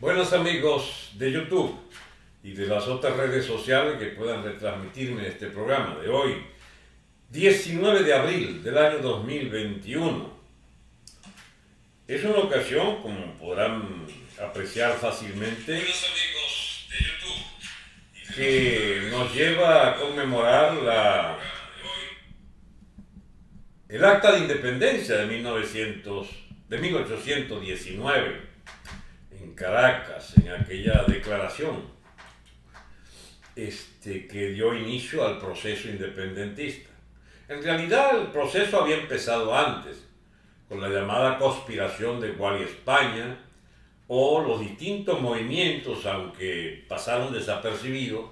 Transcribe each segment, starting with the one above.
Buenos amigos de YouTube y de las otras redes sociales que puedan retransmitirme este programa de hoy, 19 de abril del año 2021. Es una ocasión, como podrán apreciar fácilmente, que nos lleva a conmemorar el Acta de Independencia de 1819 en Caracas, en aquella declaración que dio inicio al proceso independentista. En realidad el proceso había empezado antes, con la llamada conspiración de Gual y España, o los distintos movimientos, aunque pasaron desapercibidos,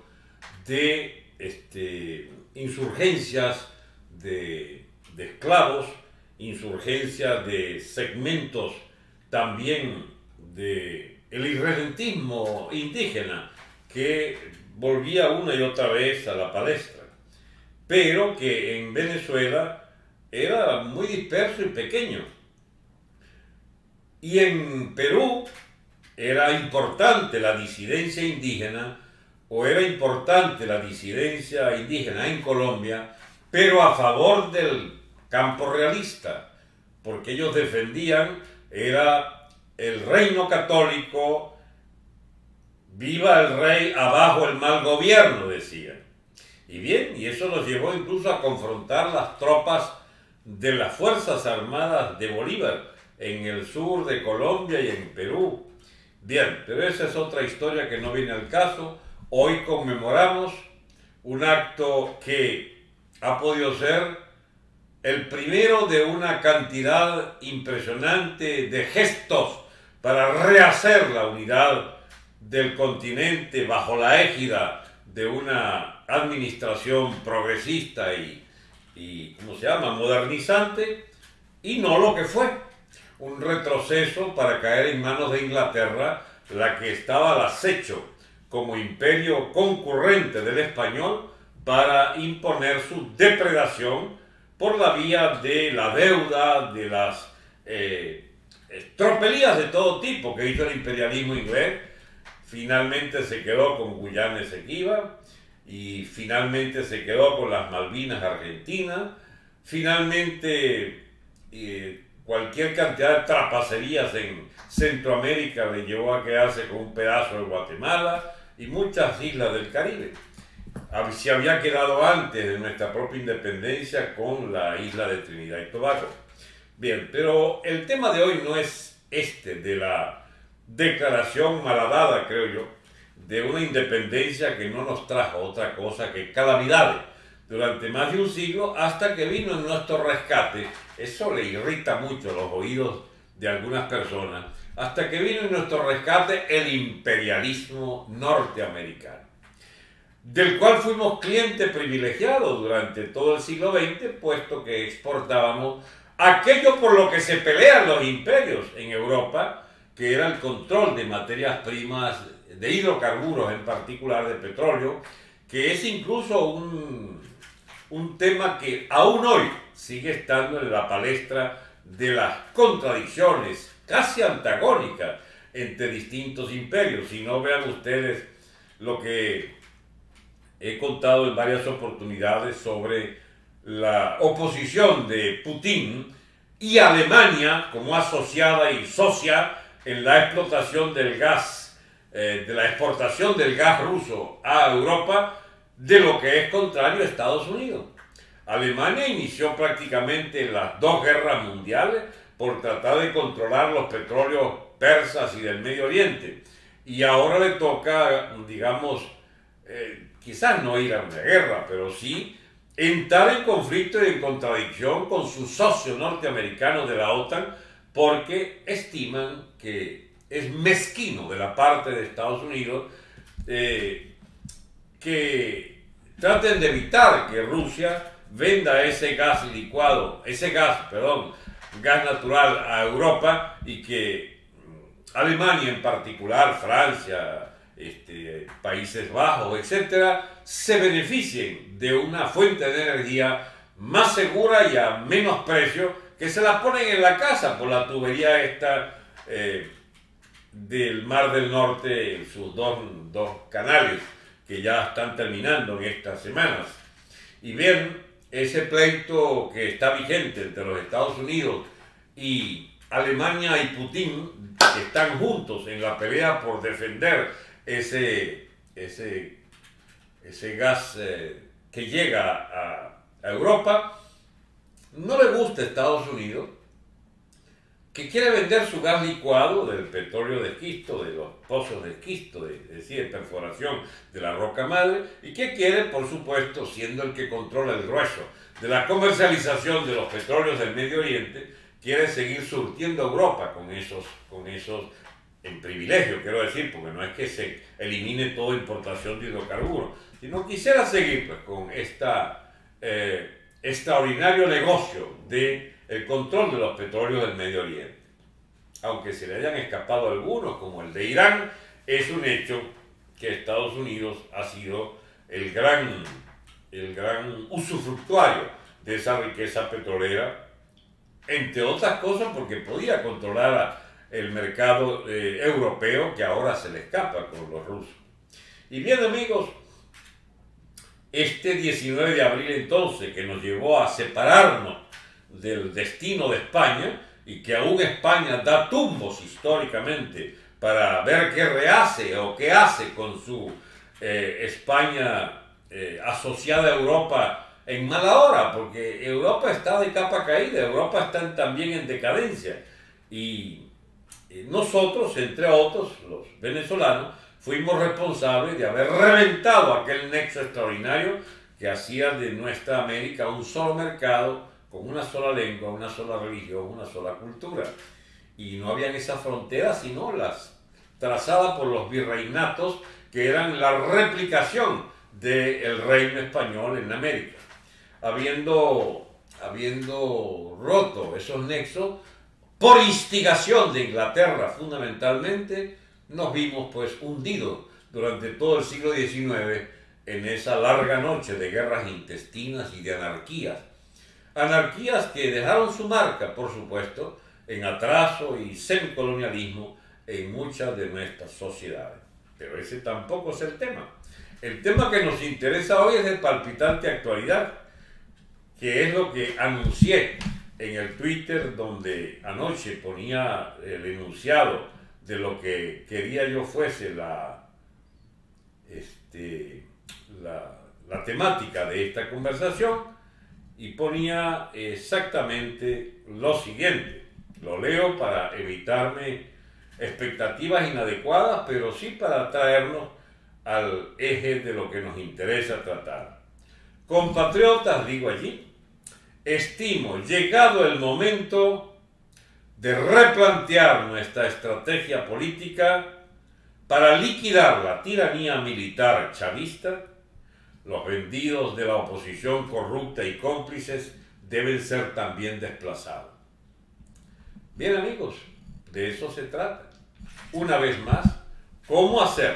de insurgencias de esclavos, insurgencias de segmentos también del irredentismo indígena, que volvía una y otra vez a la palestra, pero que en Venezuela era muy disperso y pequeño. Y en Perú era importante la disidencia indígena, o era importante la disidencia indígena en Colombia, pero a favor del campo realista, porque ellos defendían, era el reino católico, viva el rey, abajo el mal gobierno, decían. Y bien, y eso los llevó incluso a confrontar las tropas de las Fuerzas Armadas de Bolívar en el sur de Colombia y en Perú. Bien, pero esa es otra historia que no viene al caso. Hoy conmemoramos un acto que ha podido ser el primero de una cantidad impresionante de gestos para rehacer la unidad del continente bajo la égida de una administración progresista y ¿cómo se llama?, modernizante, y no lo que fue un retroceso para caer en manos de Inglaterra, la que estaba al acecho como imperio concurrente del español para imponer su depredación por la vía de la deuda, de las tropelías de todo tipo que hizo el imperialismo inglés. Finalmente se quedó con Guyana Esequiba y finalmente se quedó con las Malvinas Argentinas. Finalmente cualquier cantidad de trapacerías en Centroamérica le llevó a quedarse con un pedazo de Guatemala y muchas islas del Caribe. Se había quedado antes de nuestra propia independencia con la isla de Trinidad y Tobago. Bien, pero el tema de hoy no es de la declaración malhadada, creo yo, de una independencia que no nos trajo otra cosa que calamidades durante más de un siglo, hasta que vino en nuestro rescate. Eso le irrita mucho los oídos de algunas personas. Hasta que vino en nuestro rescate el imperialismo norteamericano, del cual fuimos cliente privilegiado durante todo el siglo XX, puesto que exportábamos aquello por lo que se pelean los imperios en Europa, que era el control de materias primas, de hidrocarburos en particular, de petróleo, que es incluso un tema que aún hoy sigue estando en la palestra de las contradicciones casi antagónicas entre distintos imperios. Si no, vean ustedes lo que he contado en varias oportunidades sobre la oposición de Putin y Alemania como asociada y socia en la explotación del gas, de la exportación del gas ruso a Europa, de lo que es contrario a Estados Unidos. Alemania inició prácticamente las dos guerras mundiales por tratar de controlar los petróleos persas y del Medio Oriente, y ahora le toca, digamos, quizás no ir a una guerra, pero sí entrar en conflicto y en contradicción con sus socios norteamericanos de la OTAN, porque estiman que es mezquino de la parte de Estados Unidos que traten de evitar que Rusia venda ese gas licuado, gas natural a Europa, y que Alemania en particular, Francia, Países Bajos, etcétera, se beneficien de una fuente de energía más segura y a menos precio, que se la ponen en la casa por la tubería esta del Mar del Norte en sus dos canales que ya están terminando en estas semanas. Y bien, ese pleito que está vigente entre los Estados Unidos y Alemania y Putin, que están juntos en la pelea por defender ese gas que llega a Europa, no le gusta a Estados Unidos, que quiere vender su gas licuado del petróleo de esquisto, de los pozos de esquisto, es decir, de perforación de la roca madre, y que quiere, por supuesto, siendo el que controla el grueso de la comercialización de los petróleos del Medio Oriente, quiere seguir surtiendo a Europa con esos en privilegio, quiero decir, porque no es que se elimine toda importación de hidrocarburos, sino quisiera seguir pues, con extraordinario negocio de el control de los petróleos del Medio Oriente. Aunque se le hayan escapado algunos, como el de Irán, es un hecho que Estados Unidos ha sido el gran usufructuario de esa riqueza petrolera, entre otras cosas porque podía controlar el mercado europeo, que ahora se le escapa con los rusos. Y bien, amigos, este 19 de abril entonces, que nos llevó a separarnos del destino de España, y que aún España da tumbos históricamente para ver qué rehace o qué hace con su España asociada a Europa en mala hora, porque Europa está de capa caída, Europa está también en decadencia, y nosotros, entre otros, los venezolanos, fuimos responsables de haber reventado aquel nexo extraordinario que hacía de nuestra América un solo mercado, con una sola lengua, una sola religión, una sola cultura. Y no habían esas fronteras, sino las trazadas por los virreinatos, que eran la replicación del reino español en América. Habiendo roto esos nexos, por instigación de Inglaterra fundamentalmente, nos vimos pues hundidos durante todo el siglo XIX en esa larga noche de guerras intestinas y de anarquías. Anarquías que dejaron su marca, por supuesto, en atraso y semicolonialismo en muchas de nuestras sociedades. Pero ese tampoco es el tema. El tema que nos interesa hoy es de palpitante actualidad, que es lo que anuncié en el Twitter, donde anoche ponía el enunciado de lo que quería yo fuese la temática de esta conversación, y ponía exactamente lo siguiente. Lo leo para evitarme expectativas inadecuadas, pero sí para traernos al eje de lo que nos interesa tratar. Compatriotas, digo allí, estimo llegado el momento de replantear nuestra estrategia política para liquidar la tiranía militar chavista. Los vendidos de la oposición corrupta y cómplices deben ser también desplazados. Bien, amigos, de eso se trata. Una vez más, ¿cómo hacer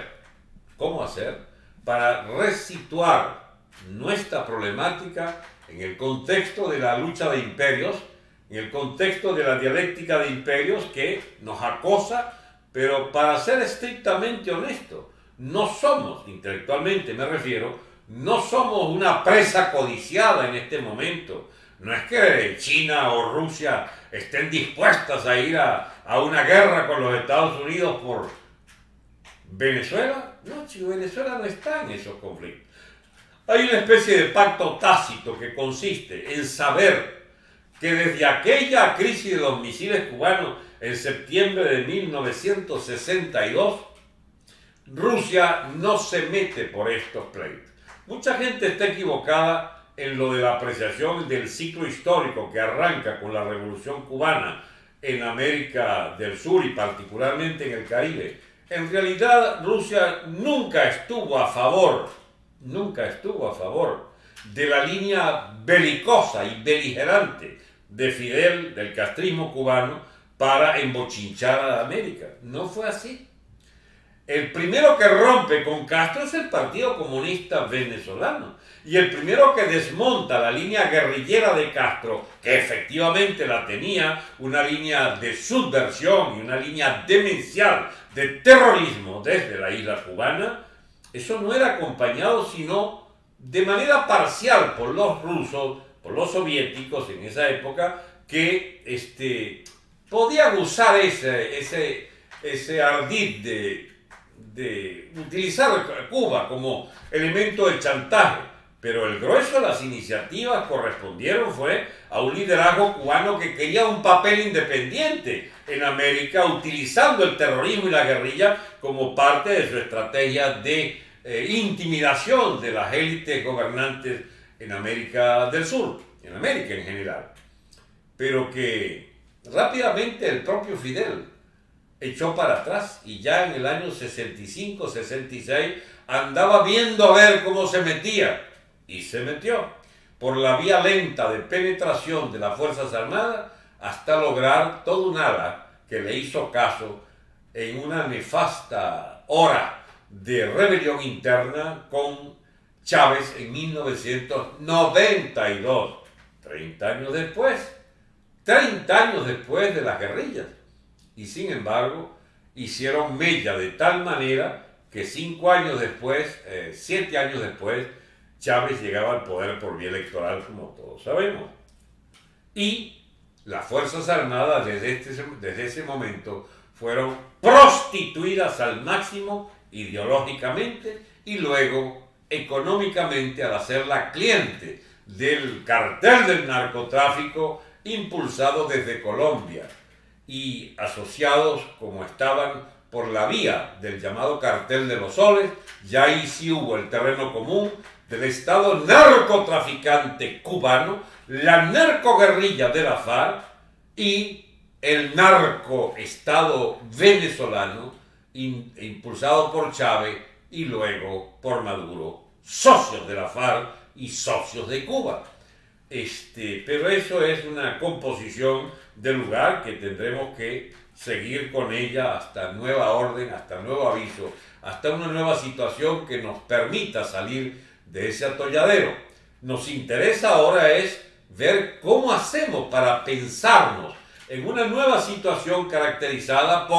para resituar nuestra problemática en el contexto de la lucha de imperios, en el contexto de la dialéctica de imperios que nos acosa, pero para ser estrictamente honesto, no somos, intelectualmente me refiero, no somos una presa codiciada en este momento. No es que China o Rusia estén dispuestas a ir a una guerra con los Estados Unidos por Venezuela. No, chico, Venezuela no está en esos conflictos. Hay una especie de pacto tácito que consiste en saber que desde aquella crisis de los misiles cubanos en septiembre de 1962, Rusia no se mete por estos pleitos. Mucha gente está equivocada en lo de la apreciación del ciclo histórico que arranca con la Revolución Cubana en América del Sur y particularmente en el Caribe. En realidad, Rusia nunca estuvo a favor de la línea belicosa y beligerante de Fidel, del castrismo cubano, para embochinchar a América. No fue así. El primero que rompe con Castro es el Partido Comunista Venezolano. Y el primero que desmonta la línea guerrillera de Castro, que efectivamente la tenía, una línea de subversión y una línea demencial de terrorismo desde la isla cubana, eso no era acompañado sino de manera parcial por los rusos, por los soviéticos en esa época, que podían usar ese ardid de utilizar Cuba como elemento de chantaje. Pero el grueso de las iniciativas correspondieron fue a un liderazgo cubano que quería un papel independiente en América, utilizando el terrorismo y la guerrilla como parte de su estrategia de intimidación de las élites gobernantes en América del Sur, en América en general. Pero que rápidamente el propio Fidel echó para atrás y ya en el año 65, 66 andaba viendo a ver cómo se metía. Y se metió por la vía lenta de penetración de las Fuerzas Armadas hasta lograr todo un ala que le hizo caso en una nefasta hora de rebelión interna con Chávez en 1992, 30 años después de las guerrillas. Y sin embargo, hicieron mella de tal manera que 5 años después, 7 años después, Chávez llegaba al poder por vía electoral, como todos sabemos. Y las Fuerzas Armadas desde ese momento fueron prostituidas al máximo ideológicamente y luego económicamente al hacerla cliente del cartel del narcotráfico impulsado desde Colombia y asociados como estaban por la vía del llamado cartel de los soles. Ya ahí sí hubo el terreno común del Estado narcotraficante cubano, la narcoguerrilla de la FARC y el narcoestado venezolano impulsado por Chávez y luego por Maduro, socios de la FARC y socios de Cuba. Pero eso es una composición del lugar que tendremos que seguir con ella hasta nueva orden, hasta nuevo aviso, hasta una nueva situación que nos permita salir de ese atolladero. Nos interesa ahora es ver cómo hacemos para pensarnos en una nueva situación caracterizada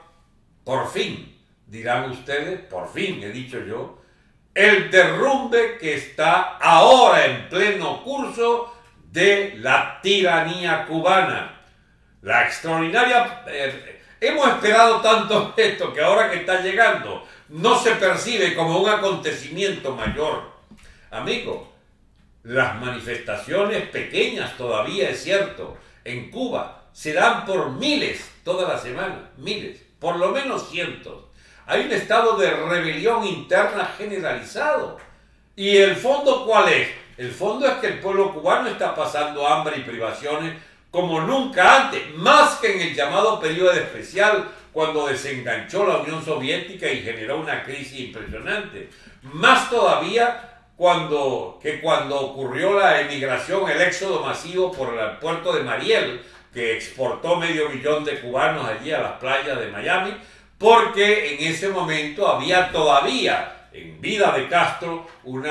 por fin, dirán ustedes, por fin he dicho yo, el derrumbe que está ahora en pleno curso de la tiranía cubana. La extraordinaria... hemos esperado tanto esto que ahora que está llegando no se percibe como un acontecimiento mayor. Amigo, las manifestaciones pequeñas todavía, es cierto, en Cuba se dan por miles toda la semana, miles, por lo menos cientos. Hay un estado de rebelión interna generalizado. ¿Y el fondo cuál es? El fondo es que el pueblo cubano está pasando hambre y privaciones como nunca antes, más que en el llamado periodo especial, cuando desenganchó la Unión Soviética y generó una crisis impresionante. Más todavía cuando ocurrió la emigración, el éxodo masivo por el puerto de Mariel, que exportó 500 000 de cubanos allí a las playas de Miami, porque en ese momento había todavía en vida de Castro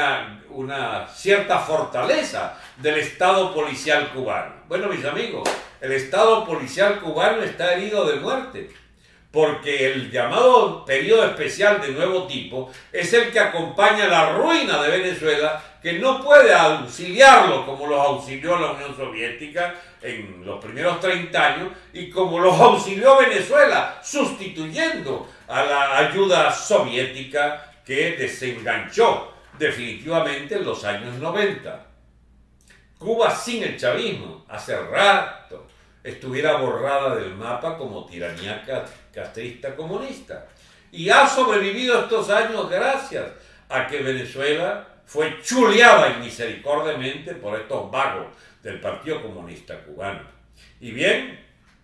una cierta fortaleza del Estado policial cubano. Bueno, mis amigos, el Estado policial cubano está herido de muerte, porque el llamado periodo especial de nuevo tipo es el que acompaña la ruina de Venezuela, que no puede auxiliarlo como los auxilió la Unión Soviética en los primeros 30 años y como los auxilió Venezuela, sustituyendo a la ayuda soviética que desenganchó definitivamente en los años 90. Cuba sin el chavismo, hace rato, estuviera borrada del mapa como tiranía castrista comunista. Y ha sobrevivido estos años gracias a que Venezuela fue chuleada inmisericordiamente por estos vagos del Partido Comunista Cubano. Y bien,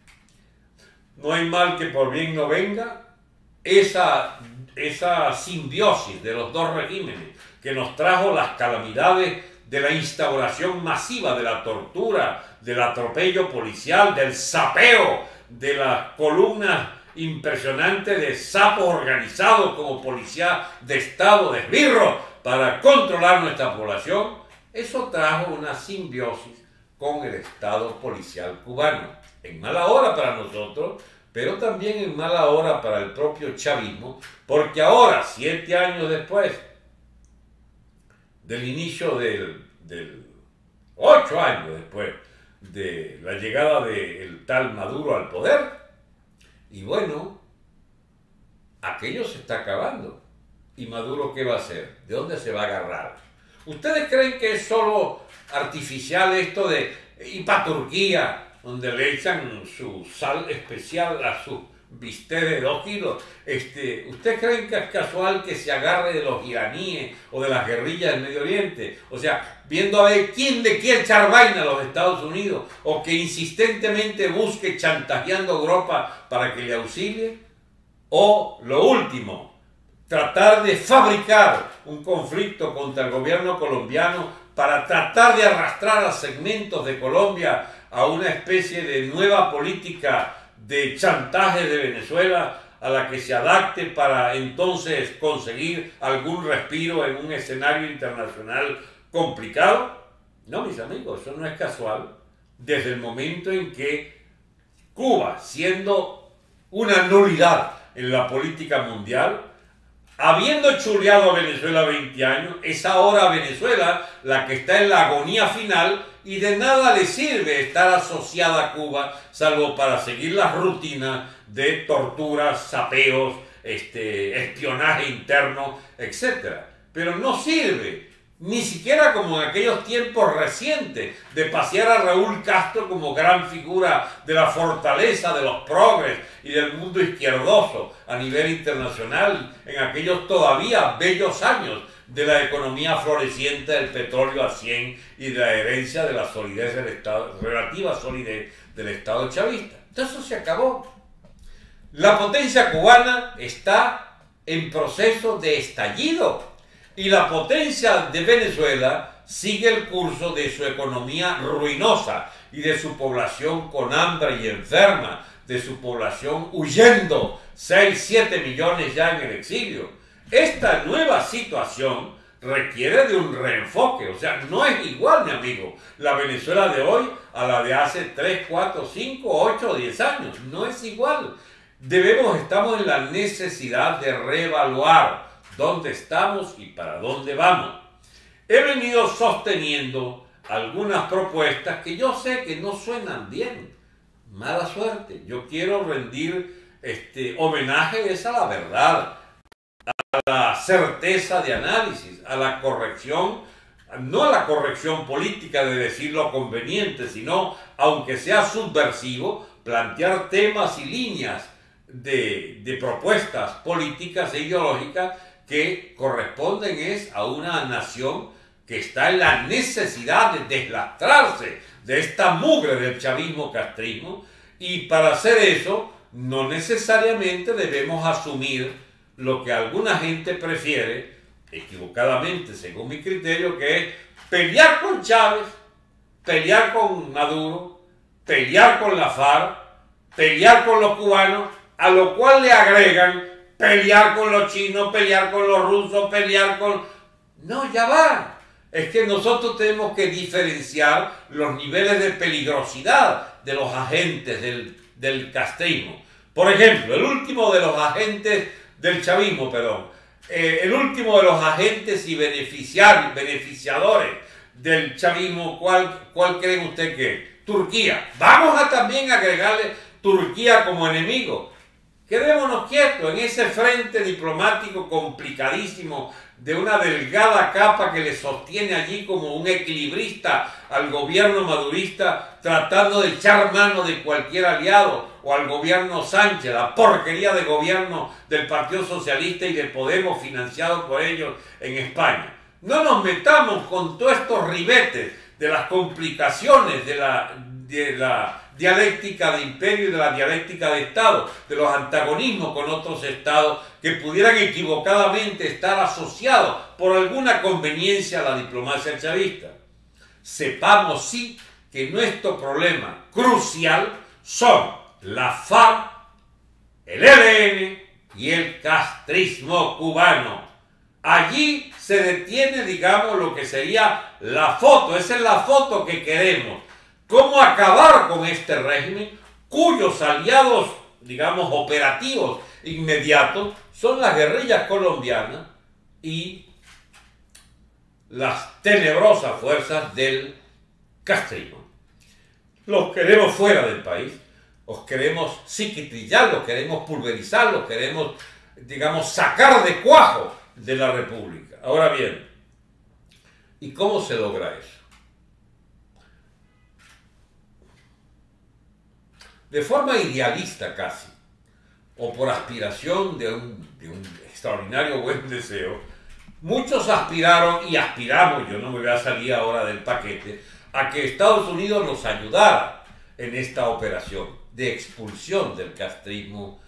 no hay mal que por bien no venga. Esa simbiosis de los dos regímenes que nos trajo las calamidades de la instauración masiva de la tortura, del atropello policial, del sapeo de las columnas impresionante de sapos organizados como policía de Estado, de esbirros, para controlar nuestra población, eso trajo una simbiosis con el Estado policial cubano. En mala hora para nosotros, pero también en mala hora para el propio chavismo, porque ahora, 7 años después del inicio 8 años después de la llegada del tal Maduro al poder, y bueno, aquello se está acabando. ¿Y Maduro qué va a hacer? ¿De dónde se va a agarrar? ¿Ustedes creen que es solo artificial esto de ir para Turquía, donde le echan su sal especial a su bistec de 2 kilos? ¿Ustedes creen que es casual que se agarre de los iraníes o de las guerrillas del Medio Oriente? O sea, viendo a ver quién le quiere echar vaina a los Estados Unidos, o que insistentemente busque chantajeando a Europa para que le auxilie. O lo último, tratar de fabricar un conflicto contra el gobierno colombiano para tratar de arrastrar a segmentos de Colombia a una especie de nueva política de chantaje de Venezuela a la que se adapte para entonces conseguir algún respiro en un escenario internacional complicado. No, mis amigos, eso no es casual. Desde el momento en que Cuba, siendo una nulidad en la política mundial, habiendo chuleado a Venezuela 20 años, es ahora Venezuela la que está en la agonía final y de nada le sirve estar asociada a Cuba, salvo para seguir las rutinas de torturas, sapeos, espionaje interno, etc. Pero no sirve, ni siquiera como en aquellos tiempos recientes, de pasear a Raúl Castro como gran figura de la fortaleza de los progres y del mundo izquierdoso a nivel internacional, en aquellos todavía bellos años de la economía floreciente del petróleo a 100 y de la herencia de la solidez del Estado, relativa solidez del Estado chavista. Entonces eso se acabó. La potencia cubana está en proceso de estallido. Y la potencia de Venezuela sigue el curso de su economía ruinosa y de su población con hambre y enferma, de su población huyendo, 6, 7 millones ya en el exilio. Esta nueva situación requiere de un reenfoque, o sea, no es igual, mi amigo, la Venezuela de hoy a la de hace 3, 4, 5, 8, 10 años, no es igual. Estamos en la necesidad de reevaluar dónde estamos y para dónde vamos. He venido sosteniendo algunas propuestas que yo sé que no suenan bien. Mala suerte. Yo quiero rendir homenaje a la verdad, a la certeza de análisis, a la corrección, no a la corrección política de decir lo conveniente, sino, aunque sea subversivo, plantear temas y líneas de propuestas políticas e ideológicas que corresponden a una nación que está en la necesidad de deslastrarse de esta mugre del chavismo-castrismo, y para hacer eso no necesariamente debemos asumir lo que alguna gente prefiere, equivocadamente según mi criterio, que es pelear con Chávez, pelear con Maduro, pelear con la FARC, pelear con los cubanos, a lo cual le agregan pelear con los chinos, pelear con los rusos, pelear con... No, ya va. Es que nosotros tenemos que diferenciar los niveles de peligrosidad de los agentes del castrismo. Por ejemplo, el último de los agentes del chavismo, el último de los agentes y beneficiadores del chavismo, ¿cuál cree usted que es? Turquía. Vamos a también agregarle Turquía como enemigo. Quedémonos quietos en ese frente diplomático complicadísimo de una delgada capa que le sostiene allí como un equilibrista al gobierno madurista, tratando de echar mano de cualquier aliado, o al gobierno Sánchez, la porquería de gobierno del Partido Socialista y de Podemos financiado por ellos en España. No nos metamos con todos estos ribetes de las complicaciones de la dialéctica de imperio y de la dialéctica de Estado, de los antagonismos con otros estados que pudieran equivocadamente estar asociados por alguna conveniencia a la diplomacia chavista. Sepamos sí que nuestro problema crucial son la FARC, el ELN y el castrismo cubano. Allí se detiene, digamos, lo que sería la foto. Esa es la foto que queremos. ¿Cómo acabar con este régimen cuyos aliados, digamos, operativos inmediatos son las guerrillas colombianas y las tenebrosas fuerzas del castrismo? Los queremos fuera del país, los queremos psiquitrillar, los queremos pulverizar, los queremos, digamos, sacar de cuajo de la República. Ahora bien, ¿y cómo se logra eso? De forma idealista casi, o por aspiración de un extraordinario buen deseo, muchos aspiraron y aspiramos, yo no me voy a salir ahora del paquete, a que Estados Unidos nos ayudara en esta operación de expulsión del castrismo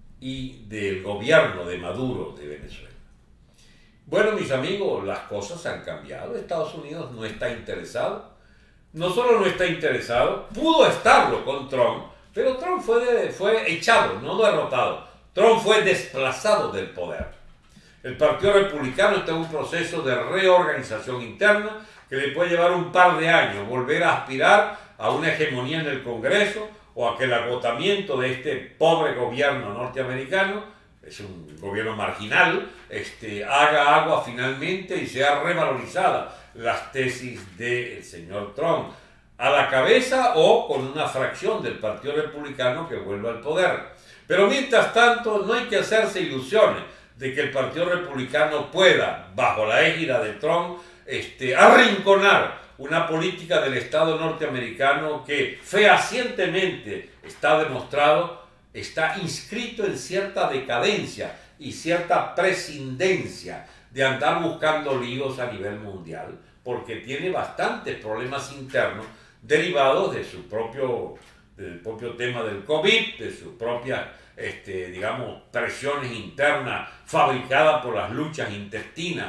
y del gobierno de Maduro de Venezuela. Bueno, mis amigos, las cosas han cambiado. Estados Unidos no está interesado. No solo no está interesado, pudo estarlo con Trump, pero Trump fue echado, no derrotado. Trump fue desplazado del poder. El Partido Republicano está en un proceso de reorganización interna que le puede llevar un par de años, volver a aspirar a una hegemonía en el Congreso o a que el agotamiento de este pobre gobierno norteamericano, es un gobierno marginal, haga agua finalmente y sea revalorizada las tesis del señor Trump a la cabeza o con una fracción del Partido Republicano que vuelva al poder. Pero mientras tanto no hay que hacerse ilusiones de que el Partido Republicano pueda, bajo la égida de Trump, arrinconar una política del Estado norteamericano que fehacientemente está demostrado, está inscrito en cierta decadencia y cierta prescindencia de andar buscando líos a nivel mundial, porque tiene bastantes problemas internos derivados de del propio tema del COVID, de sus propias, digamos, presiones internas fabricadas por las luchas intestinas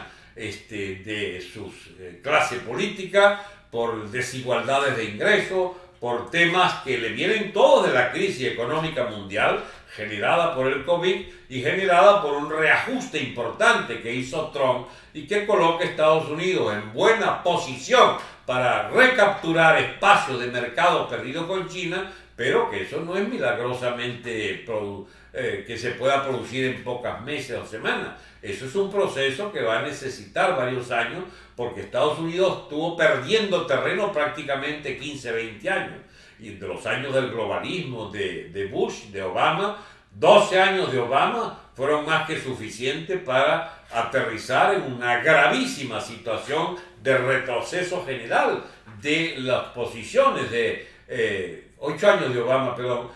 de su clase política, por desigualdades de ingresos, por temas que le vienen todos de la crisis económica mundial generada por el COVID y generada por un reajuste importante que hizo Trump y que coloca a Estados Unidos en buena posición para recapturar espacios de mercado perdido con China, pero que eso no es milagrosamente que se pueda producir en pocos meses o semanas. Eso es un proceso que va a necesitar varios años porque Estados Unidos estuvo perdiendo terreno prácticamente 15, 20 años. Y de los años del globalismo de Bush, de Obama, 12 años de Obama fueron más que suficientes para aterrizar en una gravísima situación de retroceso general de las posiciones de 8 años de Obama, perdón,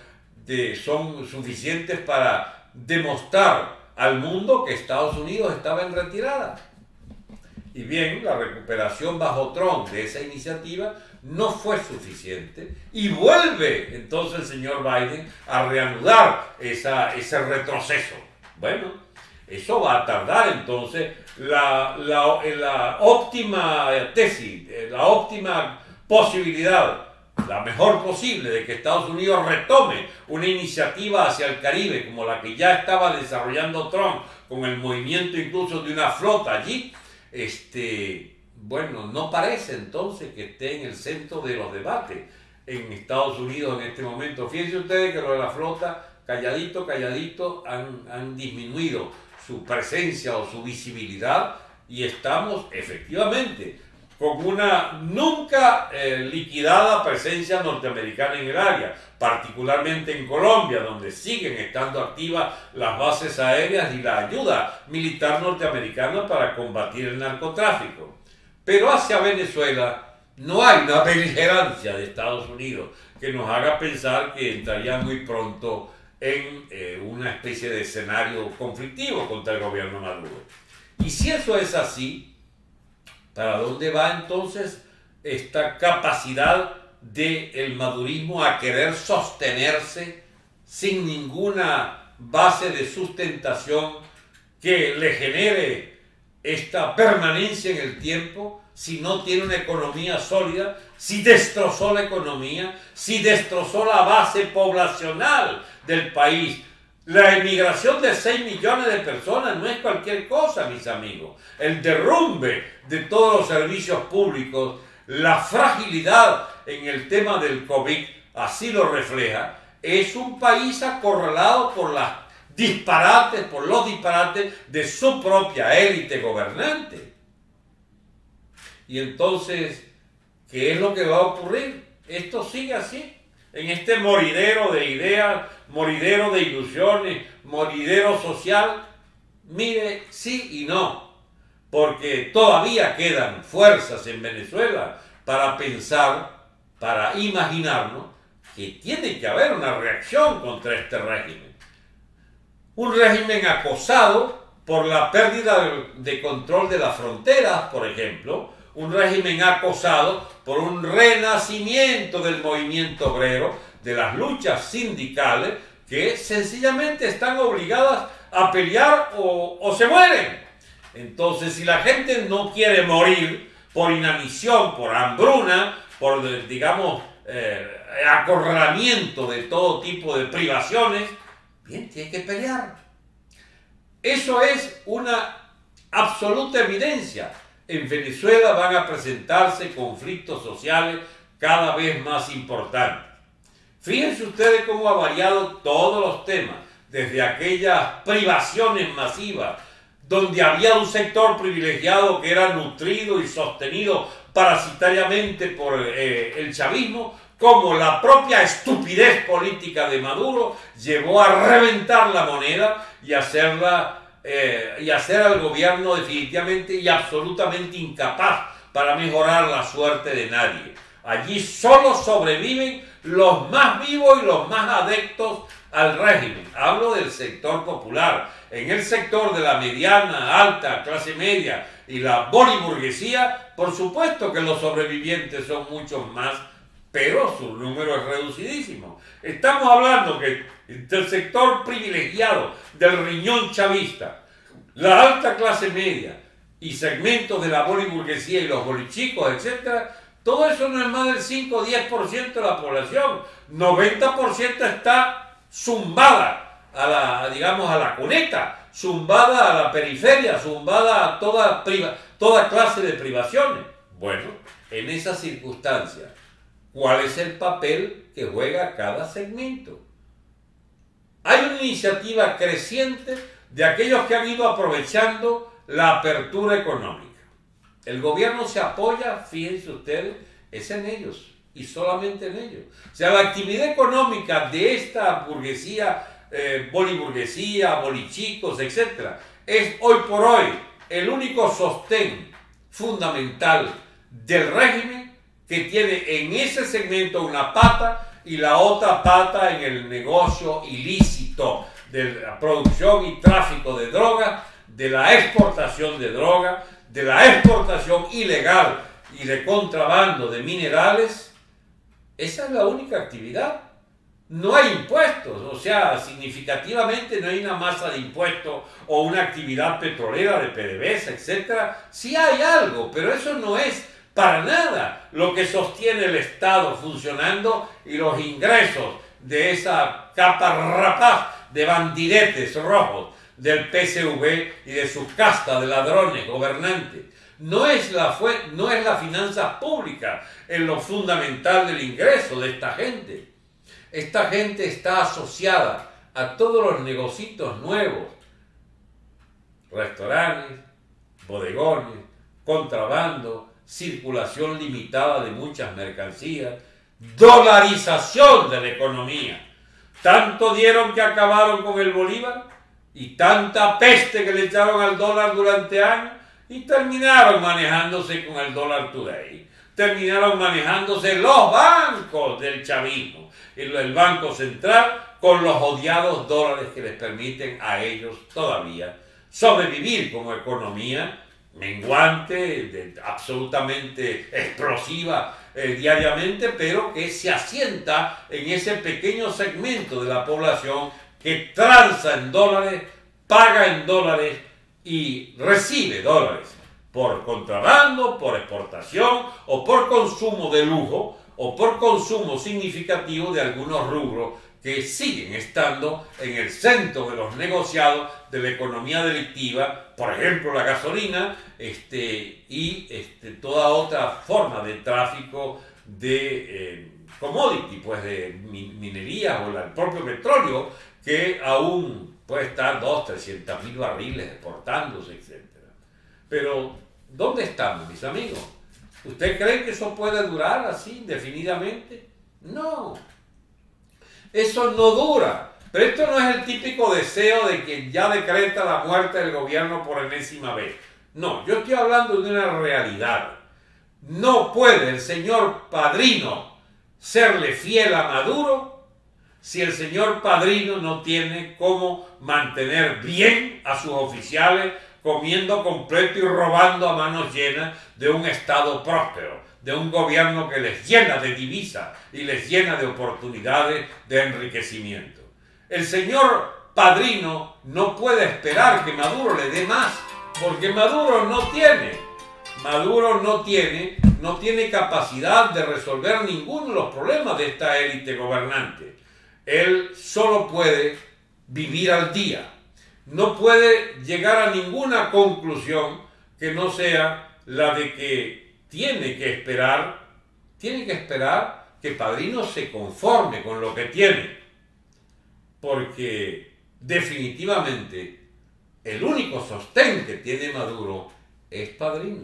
son suficientes para demostrar al mundo que Estados Unidos estaba en retirada. Y bien, la recuperación bajo Trump de esa iniciativa no fue suficiente y vuelve entonces el señor Biden a reanudar ese retroceso. Bueno, eso va a tardar entonces la óptima tesis, la óptima posibilidad, la mejor posible de que Estados Unidos retome una iniciativa hacia el Caribe como la que ya estaba desarrollando Trump con el movimiento incluso de una flota allí, bueno, no parece entonces que esté en el centro de los debates en Estados Unidos en este momento. Fíjense ustedes que lo de la flota, calladito, han disminuido su presencia o su visibilidad y estamos efectivamente con una nunca liquidada presencia norteamericana en el área, particularmente en Colombia, donde siguen estando activas las bases aéreas y la ayuda militar norteamericana para combatir el narcotráfico. Pero hacia Venezuela no hay una beligerancia de Estados Unidos que nos haga pensar que entraría muy pronto en una especie de escenario conflictivo contra el gobierno Maduro. Y si eso es así, ¿para dónde va entonces esta capacidad del madurismo a querer sostenerse sin ninguna base de sustentación que le genere esta permanencia en el tiempo, si no tiene una economía sólida, si destrozó la economía, si destrozó la base poblacional del país, La emigración de 6 millones de personas no es cualquier cosa, mis amigos. El derrumbe de todos los servicios públicos, la fragilidad en el tema del COVID, así lo refleja. Es un país acorralado por los disparates de su propia élite gobernante. Y entonces, ¿qué es lo que va a ocurrir? Esto sigue así, en este moridero de ideas, moridero de ilusiones, moridero social. Mire, sí y no, porque todavía quedan fuerzas en Venezuela para pensar, para imaginarnos que tiene que haber una reacción contra este régimen. Un régimen acosado por la pérdida de control de las fronteras, por ejemplo, un régimen acosado por un renacimiento del movimiento obrero, de las luchas sindicales, que sencillamente están obligadas a pelear o se mueren. Entonces, si la gente no quiere morir por inanición, por hambruna, por, digamos, acorralamiento de todo tipo de privaciones, bien, tiene que pelear. Eso es una absoluta evidencia. En Venezuela van a presentarse conflictos sociales cada vez más importantes. Fíjense ustedes cómo ha variado todos los temas, desde aquellas privaciones masivas, donde había un sector privilegiado que era nutrido y sostenido parasitariamente por el chavismo, como la propia estupidez política de Maduro llevó a reventar la moneda y hacerla y hacer al gobierno definitivamente y absolutamente incapaz para mejorar la suerte de nadie. Allí solo sobreviven los más vivos y los más adeptos al régimen. Hablo del sector popular. En el sector de la mediana, alta, clase media y la boliburguesía, por supuesto que los sobrevivientes son muchos más, pero su número es reducidísimo. Estamos hablando que del sector privilegiado, del riñón chavista, la alta clase media y segmentos de la boliburguesía y los bolichicos, etc., todo eso no es más del 5 o 10% de la población. 90% está zumbada a la, digamos, a la cuneta, zumbada a la periferia, zumbada a toda clase de privaciones. Bueno, en esas circunstancias, ¿cuál es el papel que juega cada segmento? Hay una iniciativa creciente de aquellos que han ido aprovechando la apertura económica. El gobierno se apoya, fíjense ustedes, es en ellos y solamente en ellos. O sea, la actividad económica de esta burguesía, boliburguesía, bolichicos, etc., es hoy por hoy el único sostén fundamental del régimen, que tiene en ese segmento una pata y la otra pata en el negocio ilícito de la producción y tráfico de drogas, de la exportación de drogas, de la exportación ilegal y de contrabando de minerales. Esa es la única actividad. No hay impuestos, o sea, significativamente no hay una masa de impuestos o una actividad petrolera de PDVSA, etc. Sí hay algo, pero eso no es para nada lo que sostiene el Estado funcionando y los ingresos de esa capa rapaz de bandidetes rojos del PSV y de su casta de ladrones gobernantes. No es la finanza pública en lo fundamental del ingreso de esta gente. Esta gente está asociada a todos los negocios nuevos, restaurantes, bodegones, contrabando, circulación limitada de muchas mercancías, dolarización de la economía. Tanto dieron que acabaron con el bolívar y tanta peste que le echaron al dólar durante años y terminaron manejándose con el dólar today. Terminaron manejándose los bancos del chavismo, el Banco Central, con los odiados dólares que les permiten a ellos todavía sobrevivir como economía menguante, absolutamente explosiva diariamente, pero que se asienta en ese pequeño segmento de la población que transa en dólares, paga en dólares y recibe dólares por contrabando, por exportación o por consumo de lujo o por consumo significativo de algunos rubros que siguen estando en el centro de los negociados de la economía delictiva, por ejemplo la gasolina toda otra forma de tráfico de commodity, pues de minería o el propio petróleo, que aún puede estar 200.000-300.000 barriles exportándose, etc. Pero, ¿dónde estamos, mis amigos? ¿Usted cree que eso puede durar así indefinidamente? No. Eso no dura. Pero esto no es el típico deseo de que ya decreta la muerte del gobierno por enésima vez. No, yo estoy hablando de una realidad. No puede el señor Padrino serle fiel a Maduro si el señor Padrino no tiene cómo mantener bien a sus oficiales comiendo completo y robando a manos llenas de un Estado próspero, de un gobierno que les llena de divisas y les llena de oportunidades de enriquecimiento. El señor Padrino no puede esperar que Maduro le dé más, porque Maduro no tiene capacidad de resolver ninguno de los problemas de esta élite gobernante. Él solo puede vivir al día. No puede llegar a ninguna conclusión que no sea la de que tiene que esperar que Padrino se conforme con lo que tiene. Porque definitivamente el único sostén que tiene Maduro es Padrino.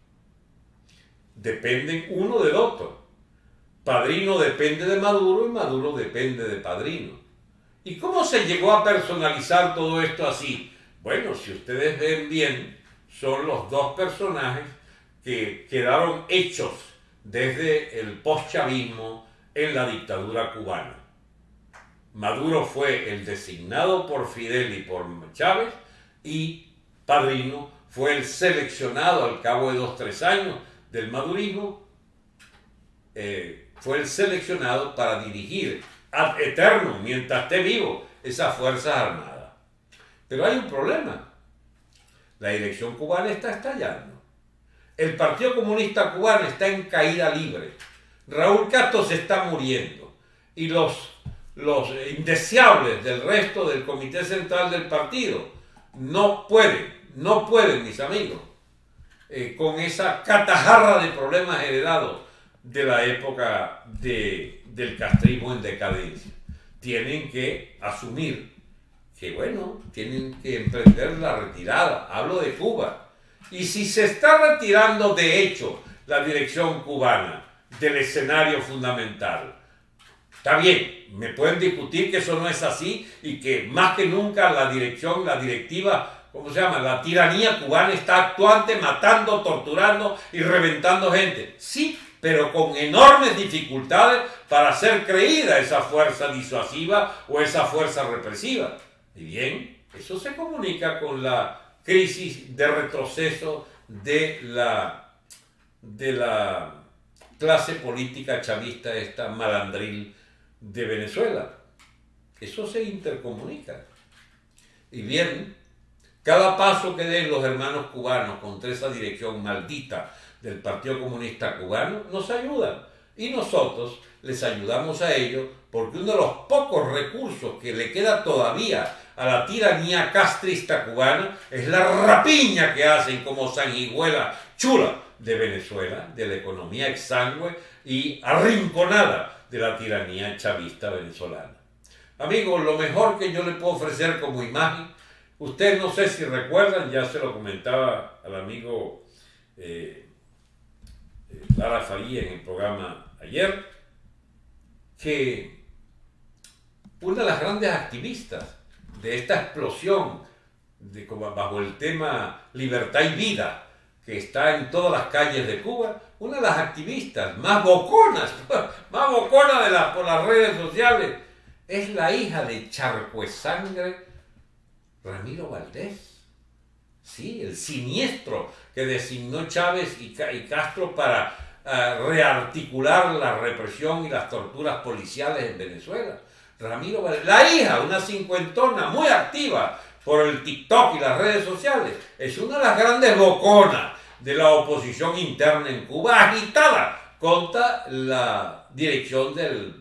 Dependen uno del otro. Padrino depende de Maduro y Maduro depende de Padrino. ¿Y cómo se llegó a personalizar todo esto así? Bueno, si ustedes ven bien, son los dos personajes que quedaron hechos desde el postchavismo en la dictadura cubana. Maduro fue el designado por Fidel y por Chávez, y Padrino fue el seleccionado al cabo de 2-3 años del madurismo, fue el seleccionado para dirigir ad eternum, mientras esté vivo, esas Fuerzas Armadas. Pero hay un problema. La elección cubana está estallando. El Partido Comunista Cubano está en caída libre. Raúl Castro se está muriendo. Y los indeseables del resto del Comité Central del partido no pueden, mis amigos, con esa catajarra de problemas heredados de la época del castrismo en decadencia. Tienen que asumir que, bueno, tienen que emprender la retirada. Hablo de Cuba. Y si se está retirando, de hecho, la dirección cubana del escenario fundamental, está bien, me pueden discutir que eso no es así y que más que nunca la directiva, ¿cómo se llama? La tiranía cubana está actuante, matando, torturando y reventando gente. Sí, pero con enormes dificultades para hacer creída esa fuerza disuasiva o esa fuerza represiva. Y bien, eso se comunica con la crisis de retroceso de la clase política chavista, esta malandril de Venezuela. Eso se intercomunica. Y bien, cada paso que den los hermanos cubanos contra esa dirección maldita del Partido Comunista Cubano nos ayudan. Y nosotros les ayudamos a ellos porque uno de los pocos recursos que le queda todavía a la tiranía castrista cubana es la rapiña que hacen como sanguijuela chula de Venezuela, de la economía exangüe y arrinconada de la tiranía chavista venezolana. Amigos, lo mejor que yo le puedo ofrecer como imagen, ustedes no sé si recuerdan, ya se lo comentaba al amigo Lara Faría en el programa ayer, que una de las grandes activistas de esta explosión bajo el tema libertad y vida que está en todas las calles de Cuba, una de las activistas más boconas por las redes sociales, es la hija de Charcuesangre, Ramiro Valdés. Sí, el siniestro que designó Chávez y Castro para rearticular la represión y las torturas policiales en Venezuela. Ramiro Valdés, la hija, una cincuentona muy activa por el TikTok y las redes sociales, es una de las grandes boconas de la oposición interna en Cuba, agitada contra la dirección del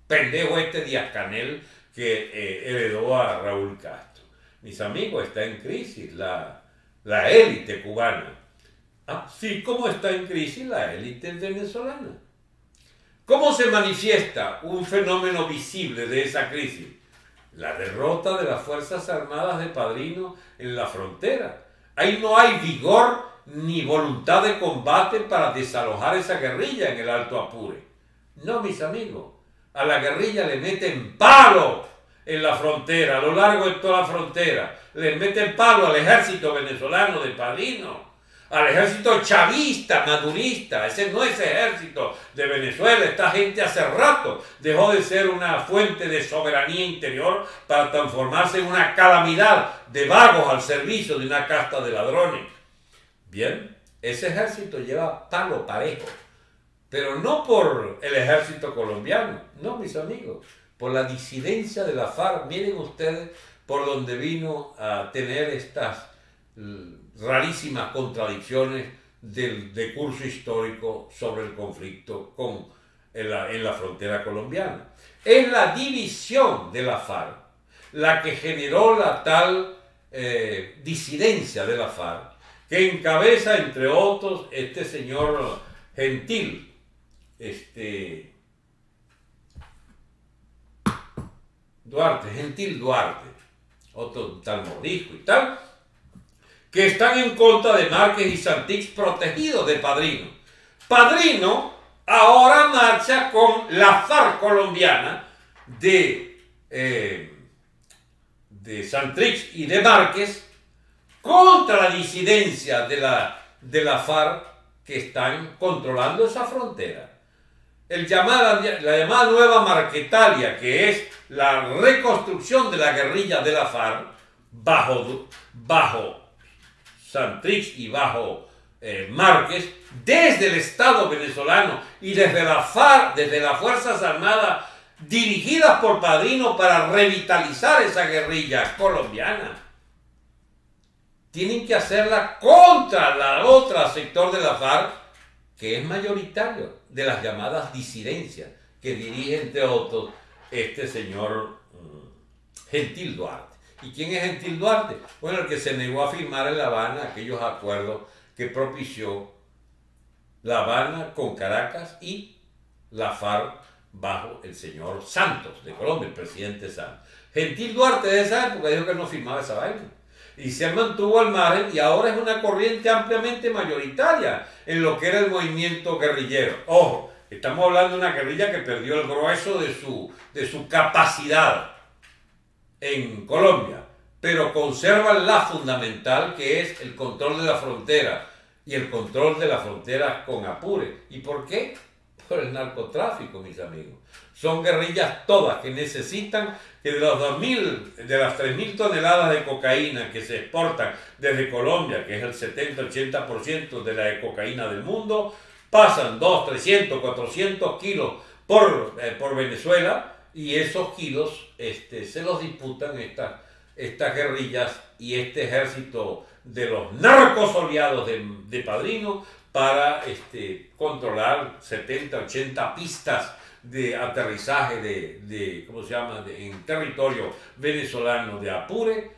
pendejo este Díaz-Canel que heredó a Raúl Castro. Mis amigos, está en crisis la élite cubana. Así como está en crisis la élite venezolana. ¿Cómo se manifiesta un fenómeno visible de esa crisis? La derrota de las Fuerzas Armadas de Padrino en la frontera. Ahí no hay vigor ni voluntad de combate para desalojar esa guerrilla en el Alto Apure. No, mis amigos, a la guerrilla le meten palo en la frontera, a lo largo de toda la frontera. Le meten palo al ejército venezolano de Padrino, al ejército chavista, madurista. Ese no es ejército de Venezuela. Esta gente hace rato dejó de ser una fuente de soberanía interior para transformarse en una calamidad de vagos al servicio de una casta de ladrones. Bien, ese ejército lleva palo parejo, pero no por el ejército colombiano, no, mis amigos, por la disidencia de la FARC. Miren ustedes por donde vino a tener estas rarísimas contradicciones del curso histórico sobre el conflicto en la frontera colombiana. Es la división de la FARC la que generó la tal disidencia de la FARC, que encabeza, entre otros, este señor Gentil, Gentil Duarte, otro tal Morisco y tal, que están en contra de Márquez y Santrich, protegidos de Padrino. Padrino ahora marcha con la FARC colombiana de Santrich y de Márquez contra la disidencia de la FARC que están controlando esa frontera. La llamada Nueva Marquetalia, que es la reconstrucción de la guerrilla de la FARC bajo Santrich y bajo Márquez, desde el Estado venezolano y desde la FARC, desde las Fuerzas Armadas dirigidas por Padrino para revitalizar esa guerrilla colombiana. Tienen que hacerla contra la otra sector de la FARC, que es mayoritario, de las llamadas disidencias, que dirige, entre otros, este señor Gentil Duarte. ¿Y quién es Gentil Duarte? Bueno, el que se negó a firmar en La Habana aquellos acuerdos que propició La Habana con Caracas y la FARC bajo el señor Santos de Colombia, el presidente Santos. Gentil Duarte de esa época dijo que no firmaba esa vaina y se mantuvo al margen, y ahora es una corriente ampliamente mayoritaria en lo que era el movimiento guerrillero. Ojo, estamos hablando de una guerrilla que perdió el grueso de su capacidad en Colombia, pero conservan la fundamental, que es el control de la frontera, y el control de la frontera con Apure. ¿Y por qué? Por el narcotráfico, mis amigos. Son guerrillas todas que necesitan que de las 3.000 toneladas de cocaína que se exportan desde Colombia, que es el 70-80% de la cocaína del mundo, pasan 200, 300, 400 kilos por Venezuela, y esos kilos se los disputan estas guerrillas y este ejército de los narcos oleados de Padrino para controlar 70, 80 pistas de aterrizaje en territorio venezolano de Apure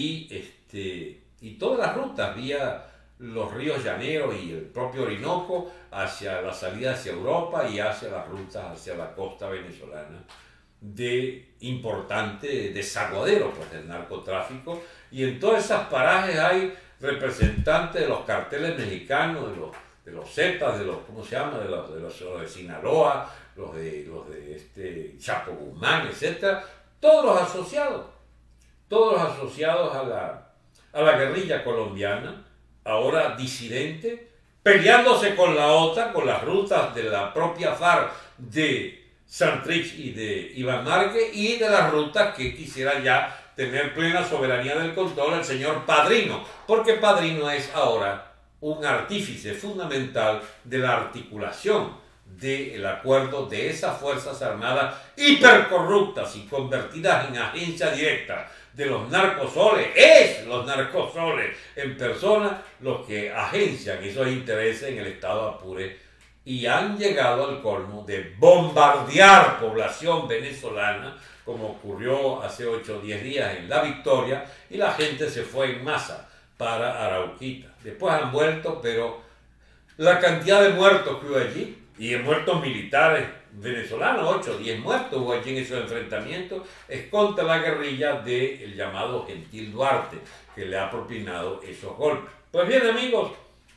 y todas las rutas vía los ríos Llaneros y el propio Orinoco hacia la salida hacia Europa y hacia las rutas hacia la costa venezolana de importante desaguadero del narcotráfico. Y en todas esas parajes hay representantes de los carteles mexicanos, de los Zetas, de los de Sinaloa, los de Chapo Guzmán, etc. Todos los asociados a la guerrilla colombiana, ahora disidente, peleándose con la OTAN, con las rutas de la propia FARC de Santrich y de Iván Márquez, y de las rutas que quisiera ya tener plena soberanía del control el señor Padrino, porque Padrino es ahora un artífice fundamental de la articulación del acuerdo de esas Fuerzas Armadas hipercorruptas y convertidas en agencia directa de los narcosoles. Es los narcosoles en persona los que agencian esos intereses en el estado Apure y han llegado al colmo de bombardear población venezolana, como ocurrió hace 8 o 10 días en La Victoria, y la gente se fue en masa para Arauquita. Después han vuelto, pero la cantidad de muertos que hubo allí, y de muertos militares venezolanos, 8 o 10 muertos hubo allí en esos enfrentamientos, es contra la guerrilla del llamado Gentil Duarte, que le ha propinado esos golpes. Pues bien, amigos,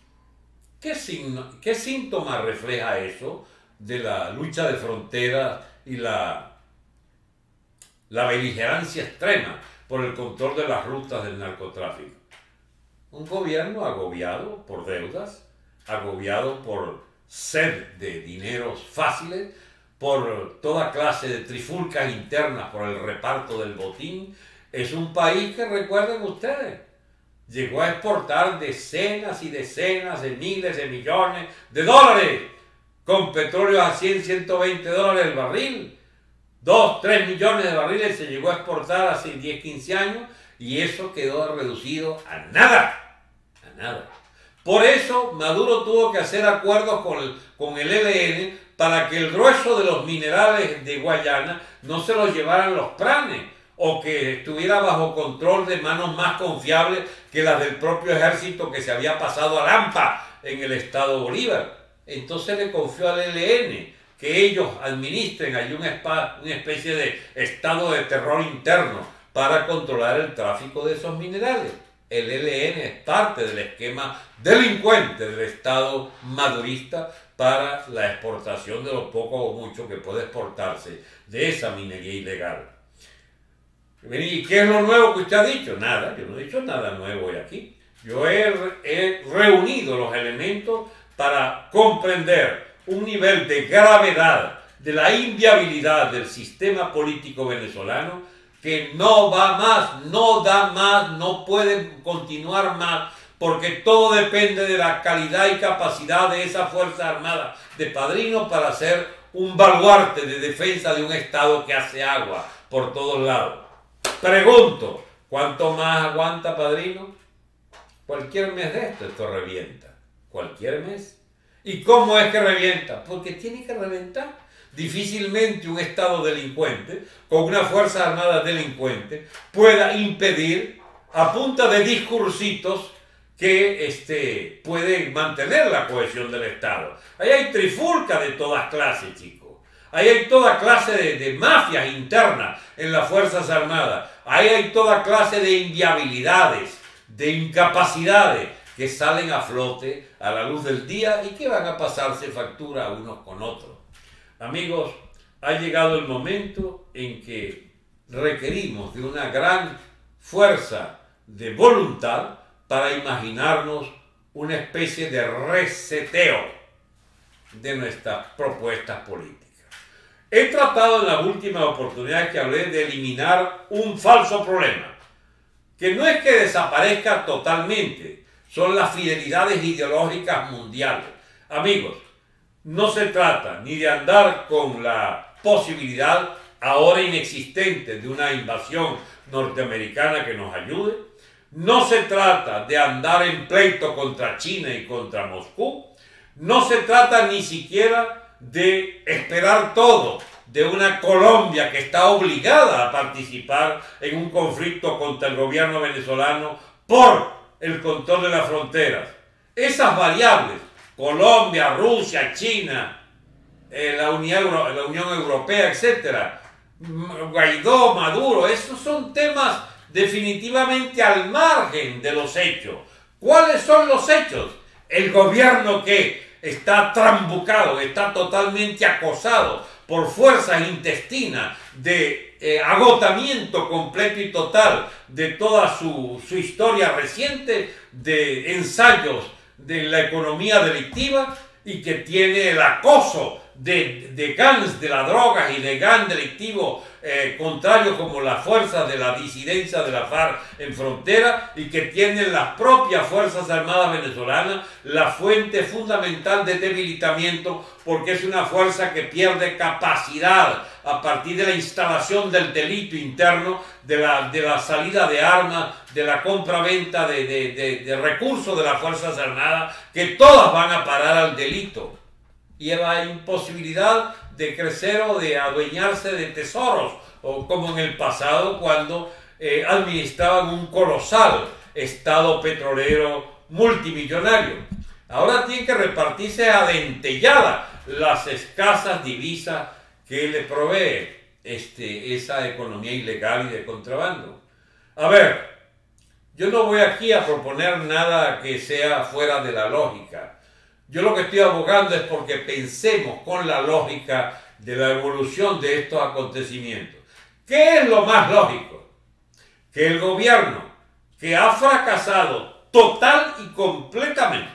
¿qué síntoma refleja eso de la lucha de fronteras y la beligerancia extrema por el control de las rutas del narcotráfico? Un gobierno agobiado por deudas, agobiado por sed de dineros fáciles, por toda clase de trifulcas internas por el reparto del botín. Es un país que, recuerden ustedes, llegó a exportar decenas y decenas de miles de millones de dólares, con petróleo a 100, 120 dólares el barril. 2, 3 millones de barriles se llegó a exportar hace 10, 15 años, y eso quedó reducido a nada, a nada. Por eso Maduro tuvo que hacer acuerdos con el ELN para que el grueso de los minerales de Guayana no se los llevaran los pranes, o que estuviera bajo control de manos más confiables que las del propio ejército que se había pasado a Lampa en el estado Bolívar. Entonces le confió al ELN que ellos administren allí una especie de estado de terror interno para controlar el tráfico de esos minerales. El ELN es parte del esquema delincuente del Estado madurista para la exportación de lo poco o mucho que puede exportarse de esa minería ilegal. ¿Y qué es lo nuevo que usted ha dicho? Nada, yo no he dicho nada nuevo hoy aquí. Yo he reunido los elementos para comprender un nivel de gravedad de la inviabilidad del sistema político venezolano que no va más, no da más, no puede continuar más, porque todo depende de la calidad y capacidad de esa Fuerza Armada de Padrino para ser un baluarte de defensa de un Estado que hace agua por todos lados. Pregunto, ¿cuánto más aguanta Padrino? Cualquier mes de esto revienta. Cualquier mes. ¿Y cómo es que revienta? Porque tiene que reventar. Difícilmente un Estado delincuente, con una Fuerza Armada delincuente, pueda impedir, a punta de discursitos, que pueden mantener la cohesión del Estado. Ahí hay trifulca de todas clases, chicos. Ahí hay toda clase de mafias internas en las Fuerzas Armadas. Ahí hay toda clase de inviabilidades, de incapacidades que salen a flote a la luz del día y que van a pasarse factura unos con otros. Amigos, ha llegado el momento en que requerimos de una gran fuerza de voluntad para imaginarnos una especie de reseteo de nuestras propuestas políticas. He tratado en las últimas oportunidades que hablé de eliminar un falso problema, que no es que desaparezca totalmente, son las fidelidades ideológicas mundiales. Amigos, no se trata ni de andar con la posibilidad ahora inexistente de una invasión norteamericana que nos ayude. No se trata de andar en pleito contra China y contra Moscú. No se trata ni siquiera de esperar todo de una Colombia que está obligada a participar en un conflicto contra el gobierno venezolano por el control de las fronteras. Esas variables, Colombia, Rusia, China, la Unión Europea, etc., Guaidó, Maduro, esos son temas definitivamente al margen de los hechos. ¿Cuáles son los hechos? El gobierno que está trambucado, está totalmente acosado por fuerzas intestinas de agotamiento completo y total de toda su historia reciente de ensayos de la economía delictiva, y que tiene el acoso de gangs de las drogas y de gangs delictivos contrarios como las fuerzas de la disidencia de la FARC en frontera, y que tienen las propias Fuerzas Armadas venezolanas la fuente fundamental de debilitamiento, porque es una fuerza que pierde capacidad a partir de la instalación del delito interno, de la salida de armas, de la compra-venta de recursos de las Fuerzas Armadas, que todas van a parar al delito. y a la imposibilidad de crecer o de adueñarse de tesoros, o como en el pasado cuando administraban un colosal estado petrolero multimillonario. Ahora tiene que repartirse a dentellada las escasas divisas que le provee esa economía ilegal y de contrabando. A ver, yo no voy aquí a proponer nada que sea fuera de la lógica. Yo lo que estoy abogando es porque pensemos con la lógica de la evolución de estos acontecimientos. ¿Qué es lo más lógico? Que el gobierno, que ha fracasado total y completamente,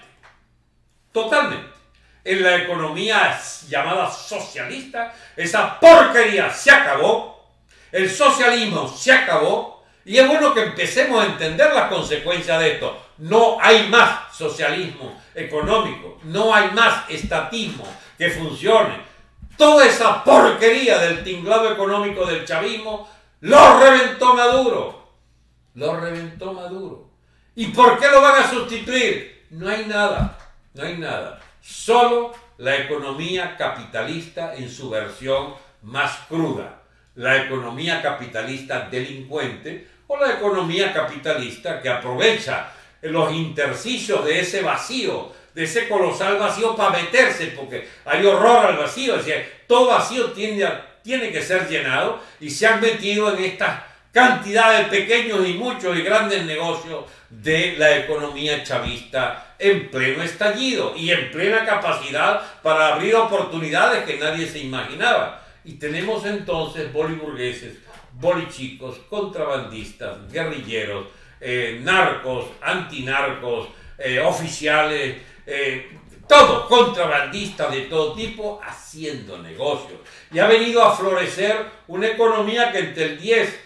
en la economía llamada socialista, esa porquería se acabó, el socialismo se acabó, y es bueno que empecemos a entender las consecuencias de esto. No hay más socialismo económico, no hay más estatismo que funcione. Toda esa porquería del tinglado económico del chavismo lo reventó Maduro. Lo reventó Maduro. ¿Y por qué lo van a sustituir? No hay nada, no hay nada. Solo la economía capitalista en su versión más cruda. La economía capitalista delincuente o la economía capitalista que aprovecha los intersticios de ese vacío, de ese colosal vacío para meterse, porque hay horror al vacío. Es decir, todo vacío tiene que ser llenado, y se han metido en estas cantidades de pequeños y muchos y grandes negocios de la economía chavista en pleno estallido y en plena capacidad para abrir oportunidades que nadie se imaginaba. Y tenemos entonces boliburgueses, bolichicos, contrabandistas, guerrilleros, narcos, antinarcos, oficiales, todo, contrabandistas de todo tipo haciendo negocios. Y ha venido a florecer una economía que entre el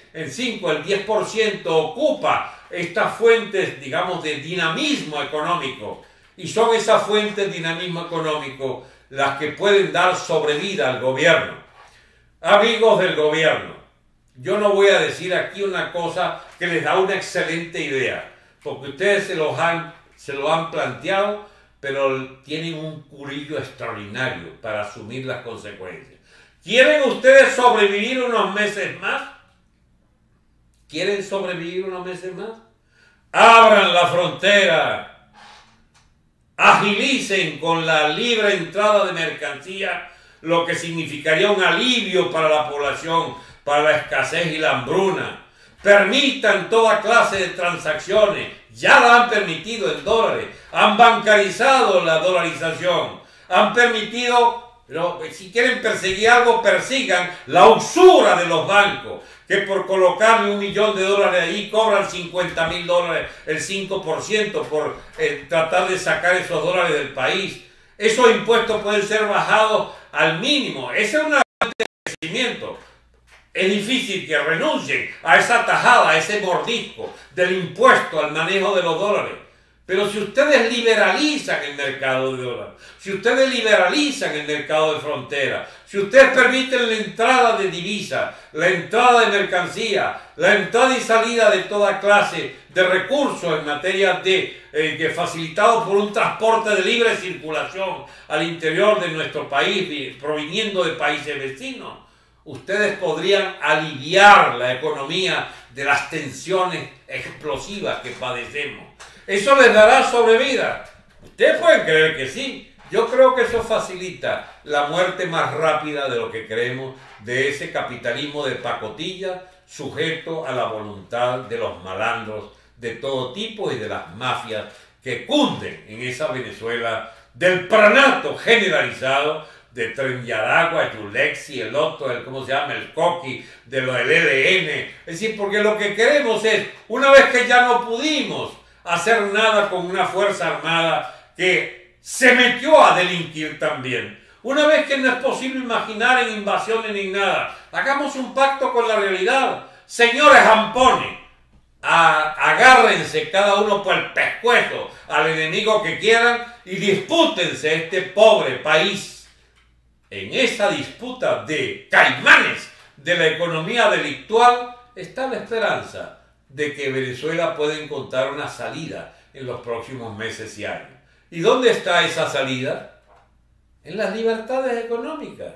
10% ocupa estas fuentes, digamos, de dinamismo económico. Y son esas fuentes de dinamismo económico las que pueden dar sobrevida al gobierno. Amigos del gobierno, yo no voy a decir aquí una cosa que les da una excelente idea, porque ustedes se lo han planteado, pero tienen un curillo extraordinario para asumir las consecuencias. ¿Quieren ustedes sobrevivir unos meses más? ¿Quieren sobrevivir unos meses más? Abran la frontera, agilicen con la libre entrada de mercancía, lo que significaría un alivio para la población, para la escasez y la hambruna. Permitan toda clase de transacciones, ya la han permitido en dólares, han bancarizado la dolarización, han permitido, pero si quieren perseguir algo, persigan la usura de los bancos, que por colocarle $1 millón ahí cobran $50,000, el 5% por tratar de sacar esos dólares del país. Esos impuestos pueden ser bajados al mínimo. Ese es un crecimiento. Es difícil que renuncien a esa tajada, a ese mordisco del impuesto al manejo de los dólares. Pero si ustedes liberalizan el mercado de dólares, si ustedes liberalizan el mercado de frontera, si ustedes permiten la entrada de divisas, la entrada de mercancía, la entrada y salida de toda clase de recursos en materia de facilitado por un transporte de libre circulación al interior de nuestro país, proviniendo de países vecinos, ustedes podrían aliviar la economía de las tensiones explosivas que padecemos. ¿Eso les dará sobrevida? Ustedes pueden creer que sí. Yo creo que eso facilita la muerte más rápida de lo que creemos, de ese capitalismo de pacotilla sujeto a la voluntad de los malandros de todo tipo y de las mafias que cunden en esa Venezuela del pranato generalizado de Tren de Aragua, Yulexi, el otro, ¿cómo se llama? El Coqui, de lo del ELN. Es decir, porque lo que queremos es, una vez que ya no pudimos hacer nada con una fuerza armada que se metió a delinquir también, una vez que no es posible imaginar en invasiones ni nada, hagamos un pacto con la realidad. Señores jampones, agárrense cada uno por el pescuezo al enemigo que quieran y dispútense este pobre país. En esa disputa de caimanes de la economía delictual está la esperanza de que Venezuela pueda encontrar una salida en los próximos meses y años. ¿Y dónde está esa salida? en las libertades económicas,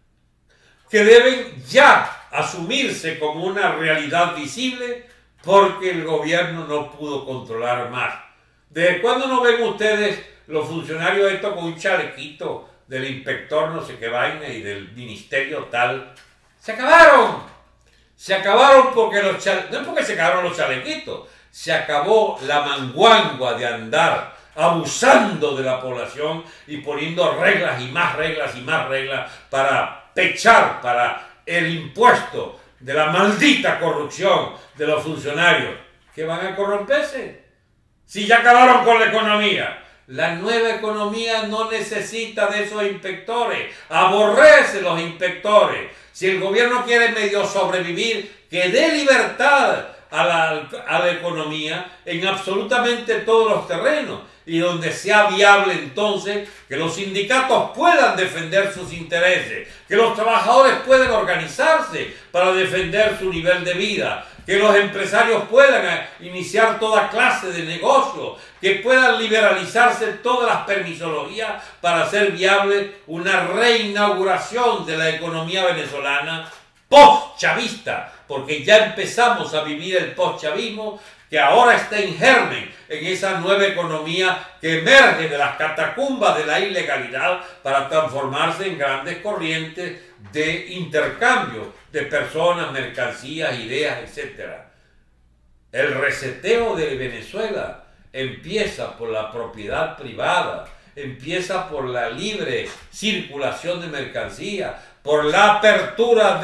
que deben ya asumirse como una realidad visible porque el gobierno no pudo controlar más. ¿Desde cuándo no ven ustedes los funcionarios estos con un chalequito del inspector no sé qué vaina y del ministerio tal? ¡Se acabaron! Se acabaron porque no es porque se acabaron los chalequitos, se acabó la manguangua de andar abusando de la población y poniendo reglas y más reglas y más reglas para pechar para el impuesto de la maldita corrupción de los funcionarios que van a corromperse. Si ya acabaron con la economía. La nueva economía no necesita de esos inspectores, aborrece los inspectores. Si el gobierno quiere medio sobrevivir, que dé libertad a la economía en absolutamente todos los terrenos y donde sea viable entonces que los sindicatos puedan defender sus intereses, que los trabajadores puedan organizarse para defender su nivel de vida, que los empresarios puedan iniciar toda clase de negocio, que puedan liberalizarse todas las permisologías para hacer viable una reinauguración de la economía venezolana post-chavista, porque ya empezamos a vivir el post-chavismo que ahora está en germen en esa nueva economía que emerge de las catacumbas de la ilegalidad para transformarse en grandes corrientes de intercambio de personas, mercancías, ideas, etc. El reseteo de Venezuela empieza por la propiedad privada, empieza por la libre circulación de mercancías, por la apertura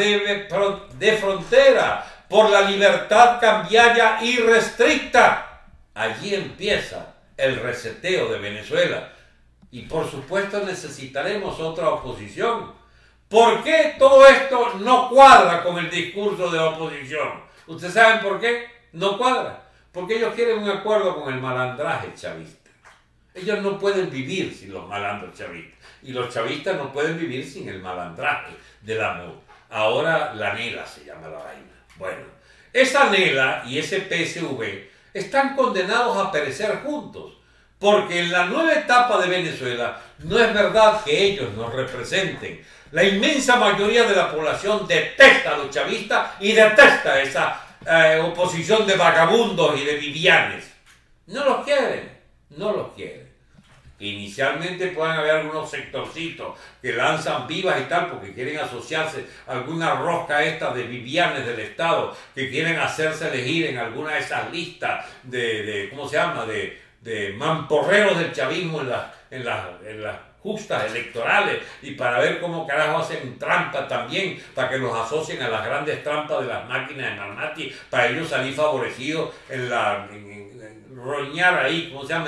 de frontera, por la libertad cambiaria irrestricta. Allí empieza el reseteo de Venezuela. Y por supuesto necesitaremos otra oposición. ¿Por qué todo esto no cuadra con el discurso de la oposición? ¿Ustedes saben por qué? No cuadra. Porque ellos quieren un acuerdo con el malandraje chavista. Ellos no pueden vivir sin los malandros chavistas. Y los chavistas no pueden vivir sin el malandraje del amor. Ahora la Nela se llama la vaina. Bueno, esa Nela y ese PSV están condenados a perecer juntos. Porque en la nueva etapa de Venezuela no es verdad que ellos nos representen. La inmensa mayoría de la población detesta a los chavistas y detesta esa oposición de vagabundos y de vivianes. No los quieren, no los quieren. Inicialmente pueden haber algunos sectorcitos que lanzan vivas y tal porque quieren asociarse a alguna rosca esta de vivianes del Estado que quieren hacerse elegir en alguna de esas listas de ¿cómo se llama? De mamporreros del chavismo en las justas electorales y para ver cómo carajo hacen trampa también para que los asocien a las grandes trampas de las máquinas de Marmati para ellos salir favorecidos en roñar ahí, ¿cómo se llama?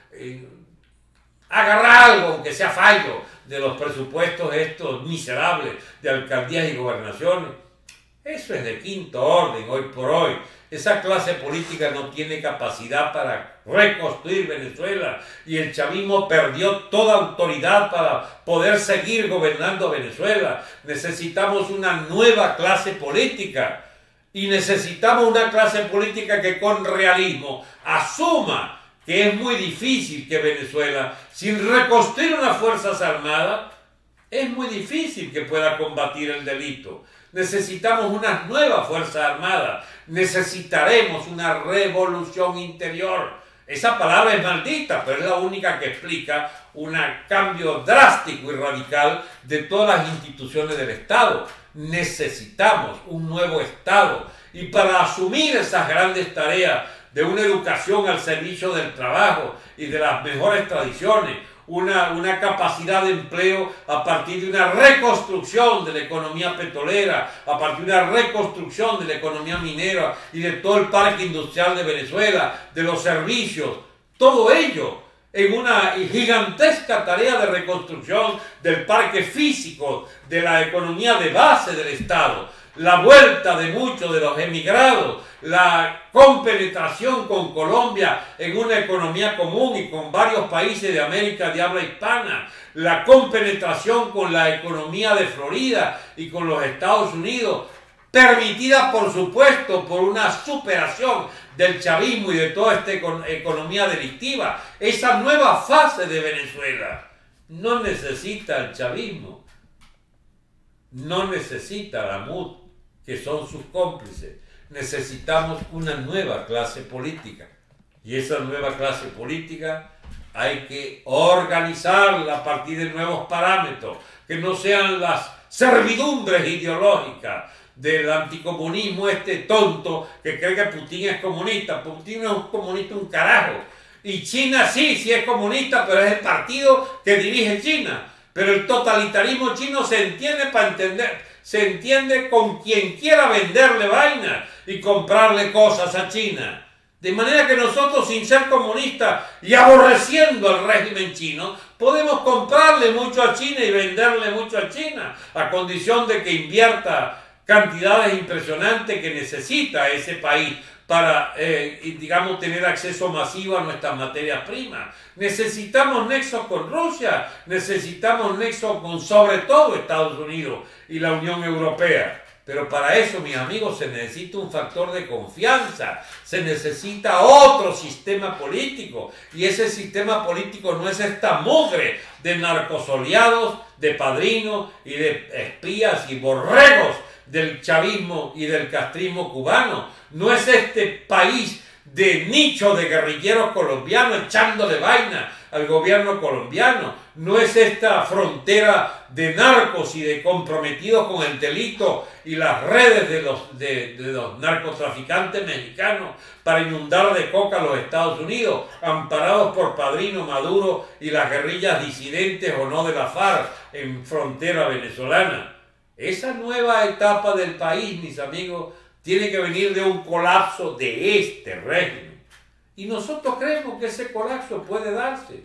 Agarrar algo, aunque sea fallo, de los presupuestos estos miserables de alcaldías y gobernaciones. Eso es de quinto orden hoy por hoy. Esa clase política no tiene capacidad para reconstruir Venezuela y el chavismo perdió toda autoridad para poder seguir gobernando Venezuela. Necesitamos una nueva clase política y necesitamos una clase política que con realismo asuma que es muy difícil que Venezuela, sin reconstruir unas fuerzas armadas, es muy difícil que pueda combatir el delito. Necesitamos unas nuevas fuerzas armadas. Necesitaremos una revolución interior. Esa palabra es maldita, pero es la única que explica un cambio drástico y radical de todas las instituciones del Estado. Necesitamos un nuevo Estado. Y para asumir esas grandes tareas de una educación al servicio del trabajo y de las mejores tradiciones, una capacidad de empleo a partir de una reconstrucción de la economía petrolera, a partir de una reconstrucción de la economía minera y de todo el parque industrial de Venezuela, de los servicios, todo ello en una gigantesca tarea de reconstrucción del parque físico, de la economía de base del Estado, la vuelta de muchos de los emigrados, la compenetración con Colombia en una economía común y con varios países de América de habla hispana, la compenetración con la economía de Florida y con los Estados Unidos, permitida por supuesto por una superación del chavismo y de toda esta economía delictiva, esa nueva fase de Venezuela. no necesita el chavismo, no necesita la MUD, que son sus cómplices. Necesitamos una nueva clase política. Y esa nueva clase política hay que organizarla a partir de nuevos parámetros, que no sean las servidumbres ideológicas del anticomunismo este tonto que cree que Putin es comunista. Putin no es un comunista un carajo. Y China sí es comunista, pero es el partido que dirige China. Pero el totalitarismo chino se entiende con quien quiera venderle vainas y comprarle cosas a China. De manera que nosotros, sin ser comunistas y aborreciendo al régimen chino, podemos comprarle mucho a China y venderle mucho a China, a condición de que invierta cantidades impresionantes que necesita ese país para, digamos, tener acceso masivo a nuestras materias primas. Necesitamos nexos con Rusia, necesitamos nexos con, sobre todo, Estados Unidos y la Unión Europea. Pero para eso, mis amigos, se necesita un factor de confianza, se necesita otro sistema político, y ese sistema político no es esta mugre de narcosoleados, de padrinos y de espías y borregos del chavismo y del castrismo cubano. No es este país de nicho de guerrilleros colombianos echándole vaina al gobierno colombiano. No es esta frontera de narcos y de comprometidos con el delito y las redes de los narcotraficantes mexicanos para inundar de coca a los Estados Unidos, amparados por Padrino Maduro y las guerrillas disidentes o no de la FARC en frontera venezolana. Esa nueva etapa del país, mis amigos, tiene que venir de un colapso de este régimen. Y nosotros creemos que ese colapso puede darse.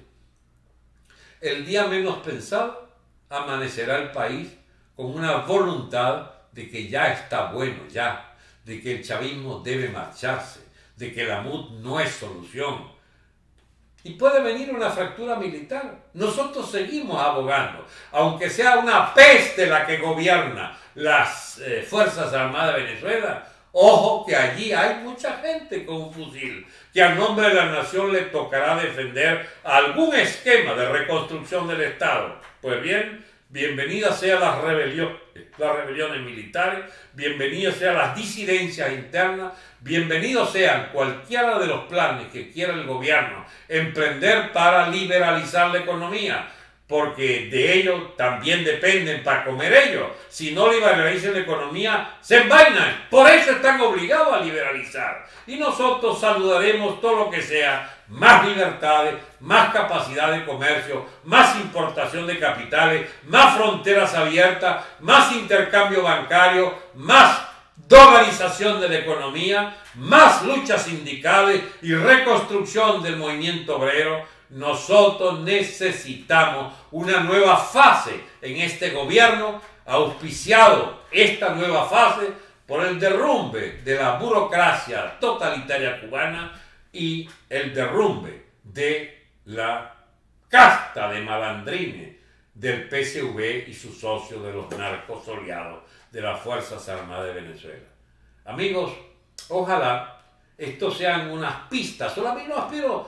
El día menos pensado, amanecerá el país con una voluntad de que ya está bueno, ya, de que el chavismo debe marcharse, de que la MUD no es solución. Y puede venir una fractura militar. Nosotros seguimos abogando, aunque sea una peste la que gobierna las Fuerzas Armadas de Venezuela. Ojo que allí hay mucha gente con un fusil, que a nombre de la nación le tocará defender algún esquema de reconstrucción del Estado. Pues bien, bienvenidas sean las rebeliones militares, bienvenidas sean las disidencias internas, bienvenidos sean cualquiera de los planes que quiera el gobierno emprender para liberalizar la economía, porque de ellos también dependen para comer ellos. Si no liberalizan la economía, se envainan. Por eso están obligados a liberalizar. Y nosotros saludaremos todo lo que sea más libertades, más capacidad de comercio, más importación de capitales, más fronteras abiertas, más intercambio bancario, más dolarización de la economía, más luchas sindicales y reconstrucción del movimiento obrero. Nosotros necesitamos una nueva fase en este gobierno, auspiciado esta nueva fase por el derrumbe de la burocracia totalitaria cubana y el derrumbe de la casta de malandrines del PSV y sus socios de los narcos oleados de las Fuerzas Armadas de Venezuela. Amigos, ojalá esto sean unas pistas. Solamente no aspiro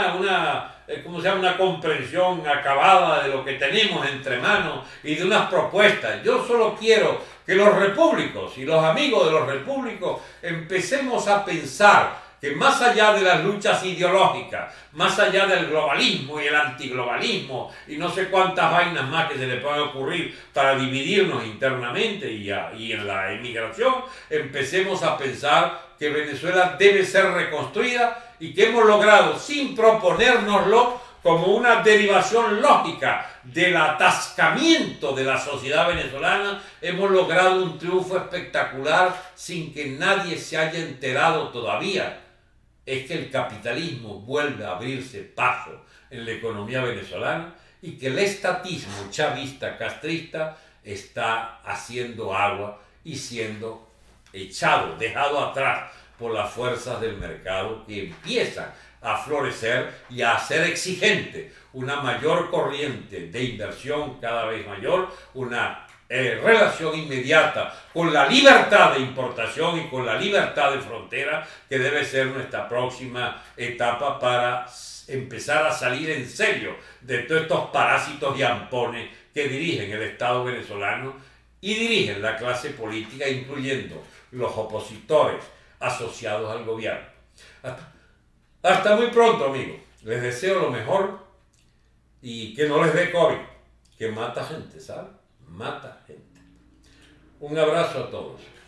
una comprensión acabada de lo que tenemos entre manos y de unas propuestas. Yo solo quiero que los repúblicos y los amigos de los repúblicos empecemos a pensar que más allá de las luchas ideológicas, más allá del globalismo y el antiglobalismo y no sé cuántas vainas más que se le pueden ocurrir para dividirnos internamente y en la emigración, empecemos a pensar que Venezuela debe ser reconstruida y que hemos logrado, sin proponérnoslo, como una derivación lógica del atascamiento de la sociedad venezolana, hemos logrado un triunfo espectacular sin que nadie se haya enterado todavía. Es que el capitalismo vuelve a abrirse paso en la economía venezolana y que el estatismo chavista, castrista, está haciendo agua y siendo echado, dejado atrás por las fuerzas del mercado que empiezan a florecer y a hacer exigente una mayor corriente de inversión cada vez mayor, una relación inmediata con la libertad de importación y con la libertad de frontera, que debe ser nuestra próxima etapa para empezar a salir en serio de todos estos parásitos y ampones que dirigen el Estado venezolano y dirigen la clase política, incluyendo los opositores asociados al gobierno. Hasta muy pronto, amigos. Les deseo lo mejor y que no les dé COVID, que mata gente, ¿sabes? Mata gente. Un abrazo a todos.